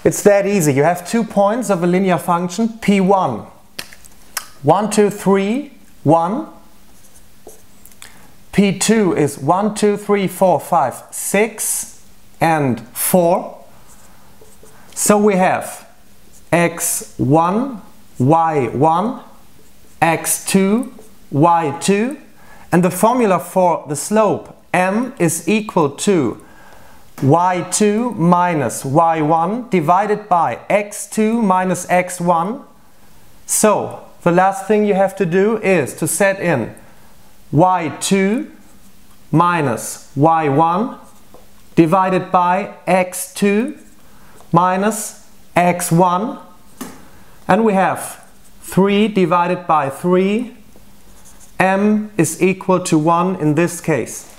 It's that easy. You have 2 points of a linear function, P1. 1, 2, 3, 1. P2 is 1, 2, 3, 4, 5, 6, and 4. So we have x1, y1, x2, y2, and the formula for the slope m is equal to y2 minus y1 divided by x2 minus x1. So the last thing you have to do is to set in y2 minus y1 divided by x2 minus x1, and we have 3 divided by 3. M is equal to 1 in this case.